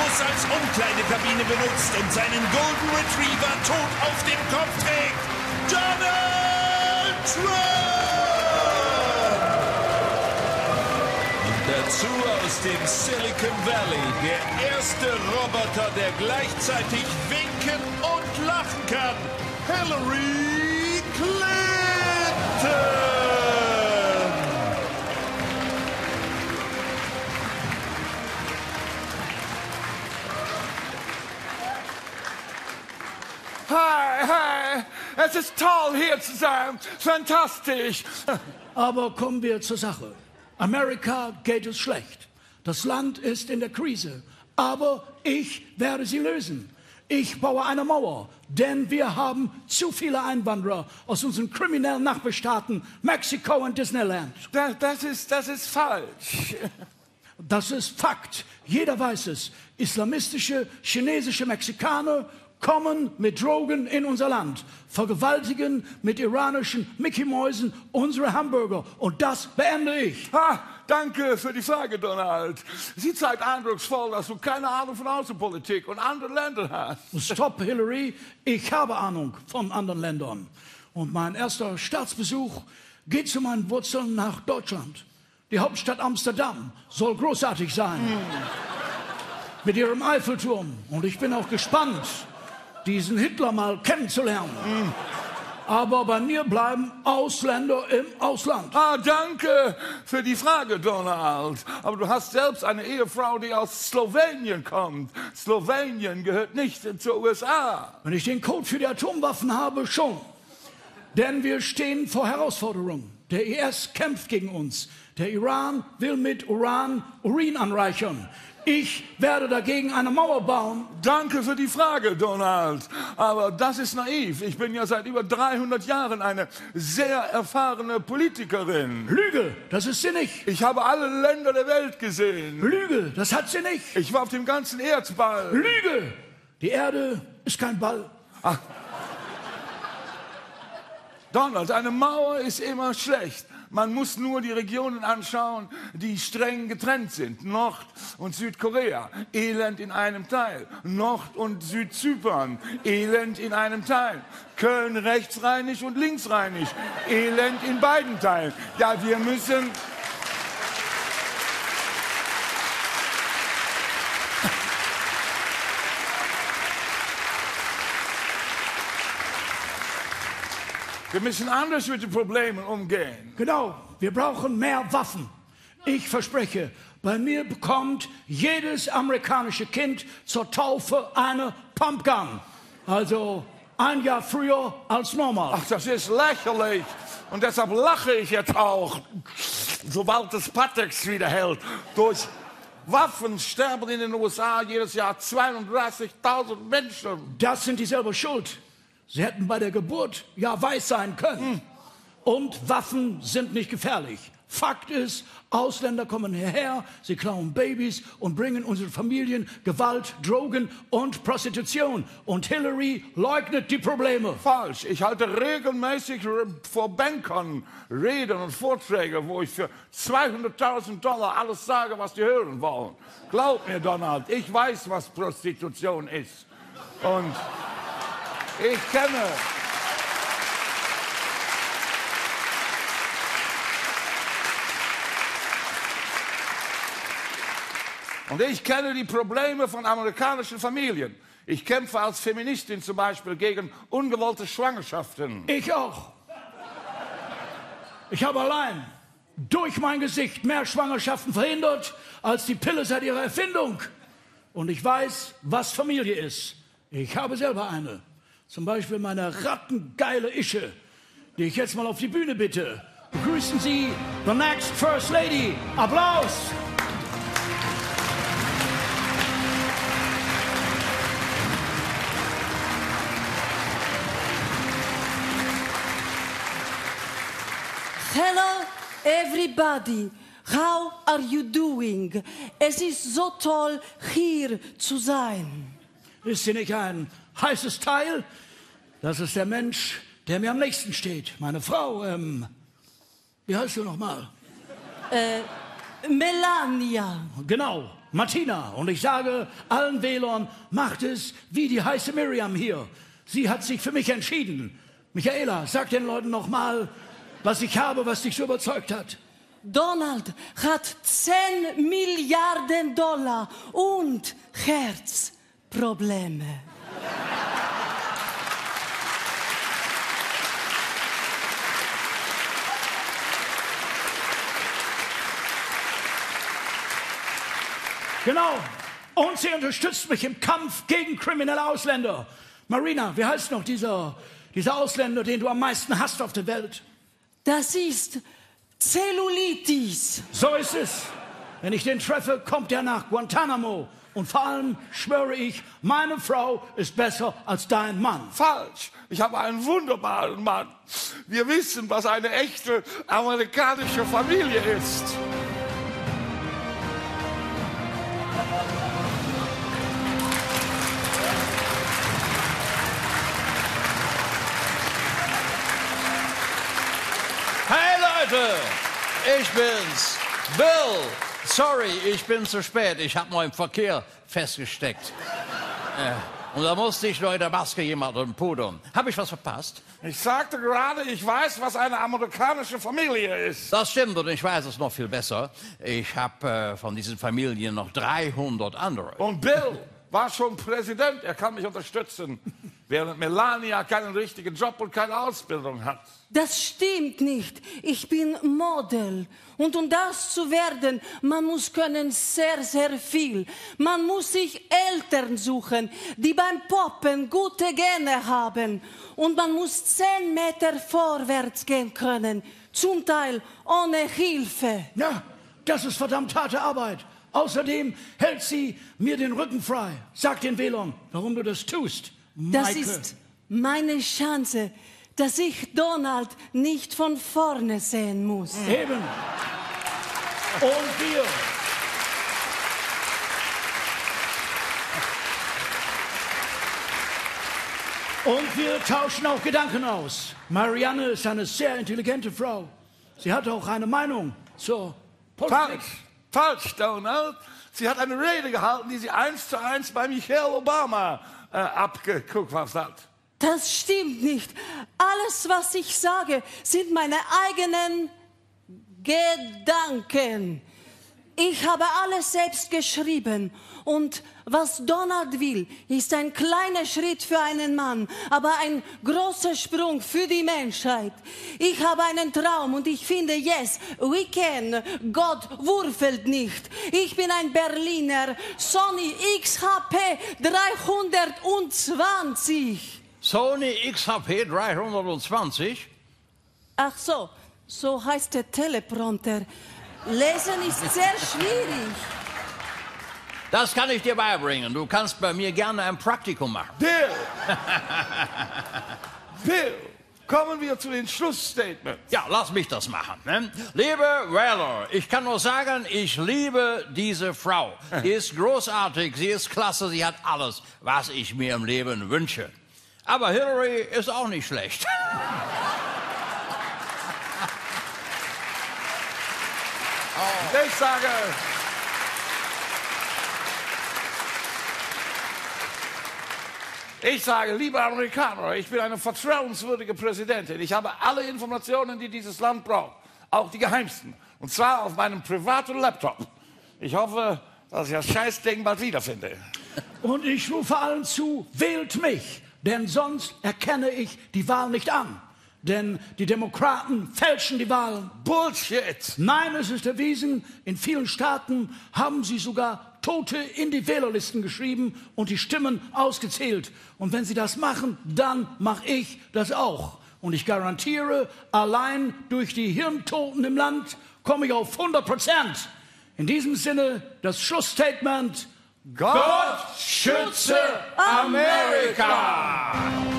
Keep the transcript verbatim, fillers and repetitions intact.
Haus als Umkleidekabine benutzt und seinen Golden Retriever tot auf dem Kopf trägt. Donald Trump! Und dazu aus dem Silicon Valley der erste Roboter, der gleichzeitig winken und lachen kann. Hillary Clinton! Hi, hi, es ist toll hier zu sein, fantastisch. Aber kommen wir zur Sache. Amerika geht es schlecht. Das Land ist in der Krise. Aber ich werde sie lösen. Ich baue eine Mauer, denn wir haben zu viele Einwanderer aus unseren kriminellen Nachbarstaaten, Mexiko und Disneyland. Das, das, ist, das ist falsch. Das ist Fakt. Jeder weiß es. Islamistische, chinesische Mexikaner kommen mit Drogen in unser Land, vergewaltigen mit iranischen Mickey-Mäusen unsere Hamburger. Und das beende ich. Ha, danke für die Frage, Donald. Sie zeigt eindrucksvoll, dass du keine Ahnung von Außenpolitik und anderen Ländern hast. Stopp, Hillary. Ich habe Ahnung von anderen Ländern. Und mein erster Staatsbesuch geht zu meinen Wurzeln nach Deutschland. Die Hauptstadt Amsterdam soll großartig sein. Hm. Mit ihrem Eiffelturm. Und ich bin auch gespannt, diesen Hitler mal kennenzulernen. Mm. Aber bei mir bleiben Ausländer im Ausland. Ah, danke für die Frage, Donald. Aber du hast selbst eine Ehefrau, die aus Slowenien kommt. Slowenien gehört nicht zur U S A. Wenn ich den Code für die Atomwaffen habe, schon. Denn wir stehen vor Herausforderungen. Der I S kämpft gegen uns. Der Iran will mit Uran Urin anreichern. Ich werde dagegen eine Mauer bauen. Danke für die Frage, Donald. Aber das ist naiv. Ich bin ja seit über dreihundert Jahren eine sehr erfahrene Politikerin. Lüge, das ist sie nicht. Ich habe alle Länder der Welt gesehen. Lüge, das hat sie nicht. Ich war auf dem ganzen Erdball. Lüge, die Erde ist kein Ball. Ach. Donald, eine Mauer ist immer schlecht. Man muss nur die Regionen anschauen, die streng getrennt sind. Nord- und Südkorea, Elend in einem Teil. Nord- und Südzypern, Elend in einem Teil. Köln rechtsrheinig und linksrheinig, Elend in beiden Teilen. Ja, wir müssen... Wir müssen anders mit den Problemen umgehen. Genau, wir brauchen mehr Waffen. Ich verspreche, bei mir bekommt jedes amerikanische Kind zur Taufe eine Pumpgun. Also ein Jahr früher als normal. Ach, das ist lächerlich. Und deshalb lache ich jetzt auch, sobald das Patex wieder hält. Durch Waffen sterben in den U S A jedes Jahr zweiunddreißigtausend Menschen. Das sind die selber schuld. Sie hätten bei der Geburt ja weiß sein können. Hm. Und Waffen sind nicht gefährlich. Fakt ist, Ausländer kommen hierher, sie klauen Babys und bringen unseren Familien Gewalt, Drogen und Prostitution. Und Hillary leugnet die Probleme. Falsch. Ich halte regelmäßig vor Bankern Reden und Vorträge, wo ich für zweihunderttausend Dollar alles sage, was die hören wollen. Glaub mir, Donald, ich weiß, was Prostitution ist. Und... ich kenne. Und ich kenne die Probleme von amerikanischen Familien. Ich kämpfe als Feministin zum Beispiel gegen ungewollte Schwangerschaften. Ich auch. Ich habe allein durch mein Gesicht mehr Schwangerschaften verhindert als die Pille seit ihrer Erfindung. Und ich weiß, was Familie ist. Ich habe selber eine. Zum Beispiel meine rattengeile Ische, die ich jetzt mal auf die Bühne bitte. Begrüßen Sie the next First Lady. Applaus! Hello, everybody. How are you doing? Es ist so toll, hier zu sein. Ist sie nicht ein heißes Teil? Das ist der Mensch, der mir am nächsten steht. Meine Frau, ähm, wie heißt du nochmal? Äh, Melania. Genau, Martina. Und ich sage allen Wählern, macht es wie die heiße Miriam hier. Sie hat sich für mich entschieden. Michaela, sag den Leuten noch mal, was ich habe, was dich so überzeugt hat. Donald hat zehn Milliarden Dollar und Herzprobleme. Genau. Und sie unterstützt mich im Kampf gegen kriminelle Ausländer. Marina, wie heißt noch dieser, dieser Ausländer, den du am meisten hasst auf der Welt? Das ist Zellulitis. So ist es. Wenn ich den treffe, kommt er nach Guantanamo. Und vor allem schwöre ich, meine Frau ist besser als dein Mann. Falsch. Ich habe einen wunderbaren Mann. Wir wissen, was eine echte amerikanische Familie ist. Hey Leute, ich bin's, Bill. Sorry, ich bin zu spät. Ich habe noch im Verkehr festgesteckt. Äh, und da musste ich noch in der Maske jemanden pudern. Habe ich was verpasst? Ich sagte gerade, ich weiß, was eine amerikanische Familie ist. Das stimmt und ich weiß es noch viel besser. Ich habe äh, von diesen Familien noch dreihundert andere. Und Bill war schon Präsident, er kann mich unterstützen, während Melania keinen richtigen Job und keine Ausbildung hat. Das stimmt nicht. Ich bin Model. Und um das zu werden, man muss können sehr, sehr viel. Man muss sich Eltern suchen, die beim Poppen gute Gene haben. Und man muss zehn Meter vorwärts gehen können. Zum Teil ohne Hilfe. Ja, das ist verdammt harte Arbeit. Außerdem hält sie mir den Rücken frei. Sag den Wählern, warum du das tust. Das Maike. ist meine Chance, dass ich Donald nicht von vorne sehen muss. Eben. Und wir. Und wir tauschen auch Gedanken aus. Marianne ist eine sehr intelligente Frau. Sie hat auch eine Meinung zur Politik. Falsch, falsch, Donald. Sie hat eine Rede gehalten, die sie eins zu eins bei Michelle Obama äh, abgeguckt hat. Das stimmt nicht. Alles, was ich sage, sind meine eigenen Gedanken. Ich habe alles selbst geschrieben. Und was Donald will, ist ein kleiner Schritt für einen Mann, aber ein großer Sprung für die Menschheit. Ich habe einen Traum und ich finde, yes, we can. Gott würfelt nicht. Ich bin ein Berliner, Sony X H P dreihundertzwanzig. Sony X H P dreihundertzwanzig? Ach so, so heißt der Teleprompter. Lesen ist sehr schwierig. Das kann ich dir beibringen. Du kannst bei mir gerne ein Praktikum machen. Bill! Bill, kommen wir zu den Schlussstatements. Ja, lass mich das machen. Ne? Liebe Wähler, ich kann nur sagen, ich liebe diese Frau. Sie ist großartig, sie ist klasse, sie hat alles, was ich mir im Leben wünsche. Aber Hillary ist auch nicht schlecht. Oh. Ich sage, ich sage, liebe Amerikaner, ich bin eine vertrauenswürdige Präsidentin. Ich habe alle Informationen, die dieses Land braucht, auch die geheimsten. Und zwar auf meinem privaten Laptop. Ich hoffe, dass ich das Scheißding bald wiederfinde. Und ich rufe allen zu, wählt mich, denn sonst erkenne ich die Wahl nicht an. Denn die Demokraten fälschen die Wahlen. Bullshit! Nein, es ist erwiesen, in vielen Staaten haben sie sogar Tote in die Wählerlisten geschrieben und die Stimmen ausgezählt. Und wenn sie das machen, dann mache ich das auch. Und ich garantiere, allein durch die Hirntoten im Land komme ich auf hundert Prozent. In diesem Sinne das Schlussstatement: Gott schütze Amerika!